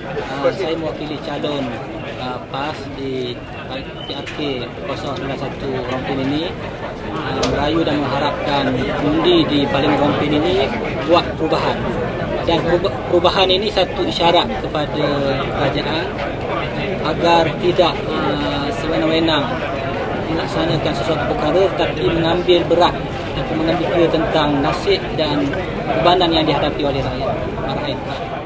Saya mewakili calon PAS di PRK 091 Rompin ini, merayu dan mengharapkan undi di Parlimen Rompin ini buat perubahan. Dan perubahan ini satu isyarat kepada kerajaan agar tidak sewenang-wenang melaksanakan sesuatu perkara, tetapi mengambil berat atau mengambil kira tentang nasib dan bebanan yang dihadapi oleh rakyat.